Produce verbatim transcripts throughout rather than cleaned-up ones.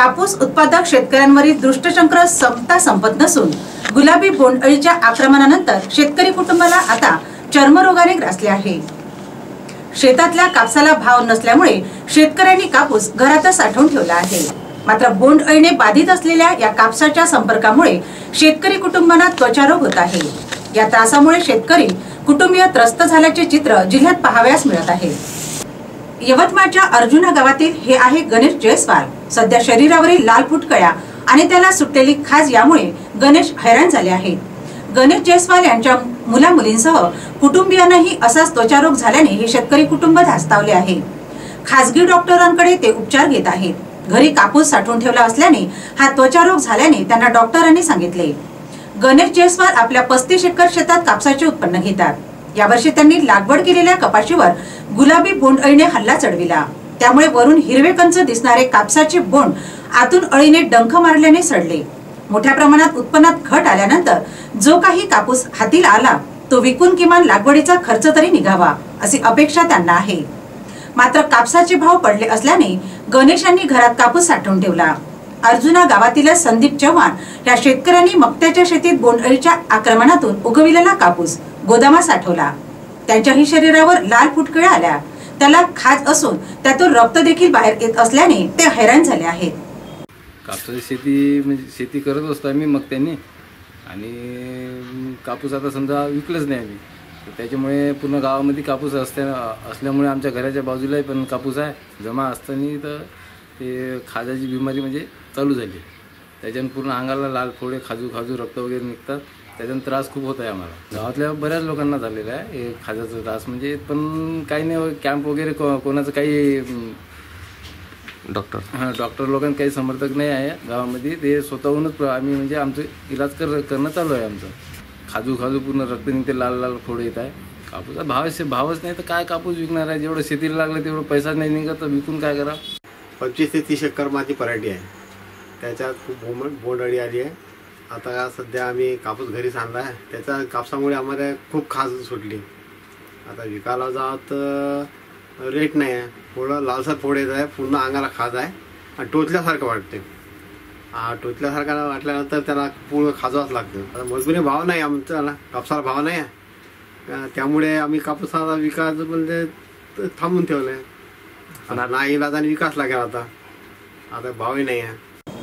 कापूस उत्पादक शेतकऱ्यांवरील दुष्टचक्र संपता संपत नसून गुलाबी बोंडअळीच्या आक्रमणानंतर शेतकरी कुटुंबाला आता चर्मरोगाने ग्रासले आहे। शेतातल्या कापसाला भाव नसल्यामुळे शेतकऱ्यांनी कापूस घरातच साठवून ठेवला आहे। मात्र बोंडअळीने बाधित असलेल्या या कापसाच्या संपर्कामुळे शेतकरी कुटुंबांना त्वचारोग होत आहे। या त्रासामुळे शेतकरी कुटुंबीय त्रस्त झाल्याचे चित्र जिल्ह्यात पाहावयास मिळत आहे। यवतमाळच्या अर्जुना गावातील हे आहे गणेश जयस्वाल। सध्या शरीरावरील लाल फुटकळ्या आणि त्याला सुटलेली खाज यामुळे गणेश हैराण झाले आहेत। गणेश जयस्वाल यांच्या मुला मुलींसह कुटुंबियांनाही असाच त्वचारोग झाल्याने हे शेतकरी कुटुंब धास्तावले आहे। खासगी डॉक्टरांकडे ते उपचार घेत आहेत। घरी कापूस साठवून ठेवला असल्याने हा त्वचारोग झाल्याने त्यांना डॉक्टरांनी सांगितले। गणेश जयस्वाल आपल्या पस्तीस एकर शेतात कापसाचे उत्पन्न घेतात। यावर्षी त्यांनी लागवड केलेल्या कपाशीवर गुलाबी बोंडअळीने हल्ला चढविला। त्यामुळे वरून हिरवे कंच दिसणारे कापसाचे बोंड आतून अळीने डंख मारल्याने सडले। मोठ्या प्रमाणात उत्पन्नात घट आल्यानंतर जो काही कापूस हातीला आला तो विकून किमान लागवडीचा खर्च तरी निघावा अशी अपेक्षा त्यांना आहे। मात्र कापसाचे भाव पडले असल्याने गणेशांनी घरात कापूस साठवून ठेवला। अर्जुना गावातील संदीप चव्हाण या शेतकऱ्यांनी मक्याच्या शेतीत बोंडअळीच्या आक्रमणातून उगविलेला कापूस गोदामात साठवला। त्यांच्याही शरीरावर लाल फुटकळ्या आल्या, त्याला खाज असून त्यातून रक्त देखील बाहेर येत असल्याने ते हैराण झाले आहेत। कापसाची शेती म्हणजे शेती करत असतो आम्ही मग त्यांनी आणि कापूस आता समजा विकलंच नाही आम्ही, तर त्याच्यामुळे पूर्ण गावामध्ये कापूस असल्या असल्यामुळे आमच्या घराच्या बाजूलाही पण कापूस आहे जमा असताना तर ते खाजाची बिमारी म्हणजे चालू झाली। त्याच्यानं पूर्ण अंगाला लाल फोडे खाजू खाजू रक्त वगैरे निघतात। त्याच्यानं त्रास खूप होत आहे आम्हाला। गावातल्या बऱ्याच लोकांना झालेला आहे हे खाजाचा त्रास म्हणजे, पण काही नाही कॅम्प वगैरे को कोणाचं काही डॉक्टर हां डॉक्टर लोकांना काही समर्थक नाही आहे गावामध्ये। ते स्वतःहूनच आम्ही म्हणजे आमचं इलाज कर करणं चालू आहे आमचं। खाजू खाजू पूर्ण रक्त निघते, लाल लाल फोड येत आहे। कापूसचा भावच भावच नाही तर काय कापूस विकणार आहे? जेवढं शेतीला लागलं तेवढं पैसा नाही निघत तर विकून काय करा? पंचवीस ते तीस एकर माझी पराठी आहे, त्याच्यात खूप बोंड बोंडअळी आली आहे। आता सध्या आम्ही कापूस घरी आणला आहे, त्याच्या कापसामुळे आम्हाला खूप खाज सुटली। आता विकायला जावं तर रेट नाही आहे, थोडं लालसर फोड येत आहे, पूर्ण अंगाला खाज आहे आणि टोचल्यासारखं वाटते। हा टोचल्यासारखं वाटल्यानंतर त्याला पूर्ण खाजवाच लागतं। आता मजबुरी भाव नाही आमच्याला, कापसाला भाव नाही आहे, त्यामुळे आम्ही कापूसाला विकायचं म्हणजे थांबून ठेवलं आहे। आता नाही इलाजाने विकास लागेल, आता आता भावही नाही आहे।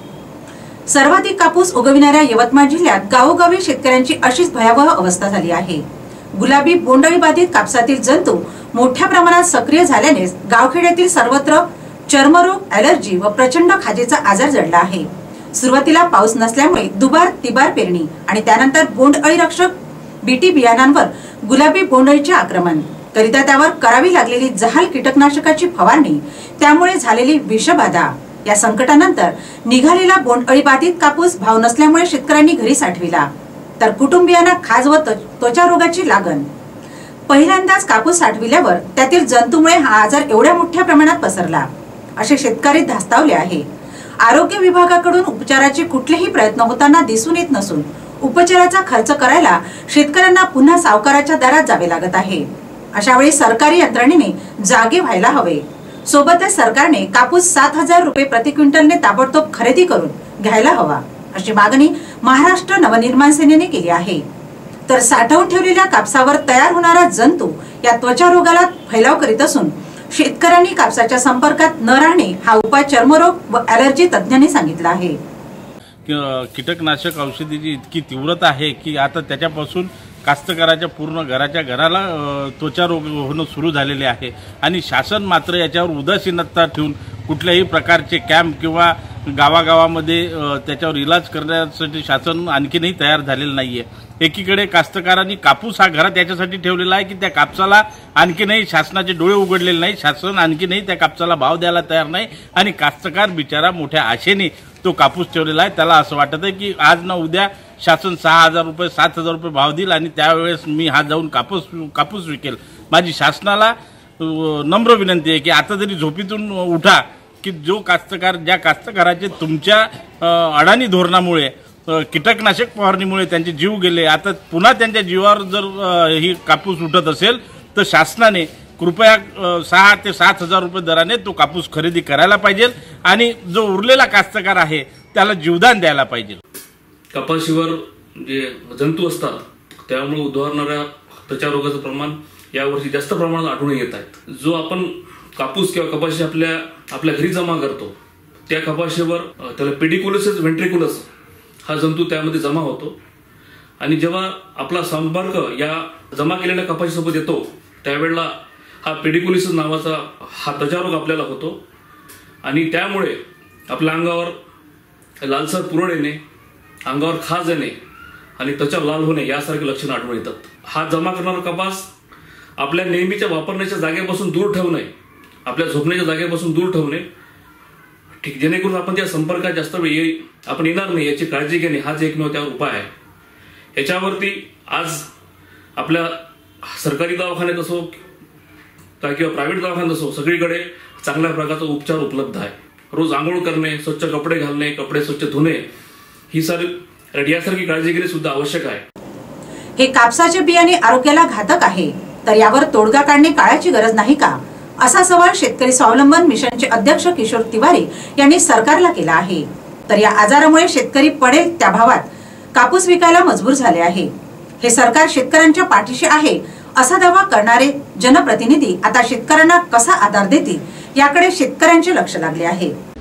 सर्वाधिक कापूस उगविणाऱ्या यवतमाळ जिल्ह्यात गावोगावी शेतकऱ्यांची अशीच भयावह अवस्था झाली आहे। गुलाबी बोंडअळी बाधित कापसातील जंतू मोठ्या प्रमाणात सक्रिय झाल्याने गावखेड्यातील सर्वत्र चर्मरोग, ॲलर्जी व प्रचंड खाजेचा आजार जडला आहे। सुरुवातीला पाऊस नसल्यामुळे दुबार तिबार पेरणी आणि त्यानंतर बोंडअळी रक्षक बीटी बियाणांवर गुलाबी बोंडअळीचे आक्रमण करिता त्यावर करावी लागलेली जहाल कीटकनाशकाची फवारणी, त्यामुळे झालेली विषबाधा या संकटानंतर निघालेला बोंडअळी बाधित कापूस भाव नसल्यामुळे शेतकऱ्यांनी घरी साठविला, तर कुटुंबियांना खाज व त्वचा रोगाची लागण। पहिल्यांदाच कापूस साठविल्यावर त्यातील जंतूमुळे हा आजार एवढ्या मोठ्या प्रमाणात पसरला असे शेतकरी धास्तावले आहे। आरोग्य विभागाकडून उपचाराचे कुठलेही प्रयत्न होताना दिसून येत नसून उपचाराचा खर्च करायला शेतकऱ्यांना पुन्हा सावकाराच्या दारात जावे लागत आहे। अशा वेळी सरकारी यंत्रणेने जागे व्हायला हवे। सोबतच सरकारने कापूस सात हजार रुपये प्रति क्विंटलने ताबडतोब खरेदी करून घ्यायला हवा अशी मागणी महाराष्ट्र नवनिर्माण सेनेने केली आहे। तर साठवून ठेवलेल्या कापसावर तयार होणारा जंतू या त्वचा रोगाला फैलाव करीत असून शेतकऱ्यांनी कापसाच्या संपर्कात न राहणे हा उपाय चर्मरोग व ॲलर्जी तज्ज्ञांनी सांगितला आहे। कीटकनाशक औषधीची इतकी तीव्रता आहे की आता त्याच्यापासून कास्तकाराच्या पूर्ण घराच्या घराला त्वचा रोग होणं सुरू झालेले आहे आणि शासन मात्र याच्यावर उदासीनता ठेवून कुठल्याही प्रकारचे कॅम्प किंवा गावागावामध्ये त्याच्यावर इलाज करण्यासाठी शासन आणखीनही तयार झालेलं नाहीये। एकीकडे कास्तकारांनी कापूस हा घरात याच्यासाठी ठेवलेला आहे की त्या कापसाला आणखीनही शासनाचे डोळे उघडलेले नाही, शासन आणखीनही त्या कापसाला भाव द्यायला तयार नाही आणि कास्तकार बिचारा मोठ्या आशेने तो कापूस ठेवलेला आहे। त्याला असं वाटत आहे की आज ना उद्या शासन सहा हजार रुपये सात हजार रुपये भाव देईल आणि त्यावेळेस मी हा जाऊन कापूस कापूस विकेल। माझी शासनाला नम्र विनंती आहे की आता जरी झोपेतून उठा की जो कास्तकार ज्या कास्तकाराचे तुमच्या अडाणी धोरणामुळे कीटकनाशक फवारणीमुळे त्यांचे जीव गेले, आता पुन्हा त्यांच्या जीवावर जर ही कापूस उठत असेल तर शासनाने कृपया अ, सहा ते सात हजार रुपये दराने तो कापूस खरेदी करायला पाहिजे आणि जो उरलेला कास्तकार आहे त्याला जीवदान द्यायला पाहिजे. कपाशीवर जे जंतू असतात त्यामुळे उद्भवणाऱ्या त्वचा रोगाचं प्रमाण यावर्षी जास्त प्रमाणात आढळून येत आहे. जो आपण कापूस किंवा कपाशी आपल्या आपल्या घरी जमा करतो त्या कपाशीवर अ, त्याला पेडिक्युलस व्हेंट्रिक्युलस हा जंतू त्यामध्ये जमा होतो आणि जेव्हा आपला संपर्क या जमा केलेल्या कपाशीसोबत येतो त्यावेळेला हा पेडिक्युलिस नावाचा हा त्वचारोग आपल्याला होतो आणि त्यामुळे आपल्या अंगावर लालसर पुरळ येणे, अंगावर खाज येणे आणि त्वचा लाल होणे यासारखे लक्षणं आढळून येतात. हा जमा करणारा कपास आपल्या नेहमीच्या वापरण्याच्या जागेपासून दूर ठेवणे, आपल्या झोपण्याच्या जागेपासून दूर ठेवणे, ठीक जेणेकरून आपण त्या संपर्कात जास्त वेळ ये आपण येणार नाही याची काळजी घेणे हाच एकमेव त्यावर उपाय आहे. याच्यावरती आज आपल्या सरकारी दवाखान्यात असो किंवा प्रायव्हेट दवाखान्यात असो सगळीकडे चांगल्या प्रकारचा उपचार उपलब्ध आहे. रोज आंघोळ करणे, स्वच्छ कपडे घालणे, कपडे स्वच्छ धुणे ही सारी यासारखी काळजी घेणे सुद्धा आवश्यक आहे. हे कापसाचे बियाणे आरोग्याला घातक आहे तर यावर तोडगा काढणे काळाची गरज नाही का, असा सवाल शेतकरी स्वावलंबन मिशनचे अध्यक्ष किशोर तिवारी यांनी सरकारला केला आहे. तर या आजारामुळे शेतकरी पडेल त्या भावात कापूस विकायला मजबूर झाले आहे. हे सरकार शेतकऱ्यांच्या पाठीशी आहे असा दावा करणारे जनप्रतिनिधी आता शेतकऱ्यांना कसा आधार देतील याकडे शेतकऱ्यांचे लक्ष लागले आहे.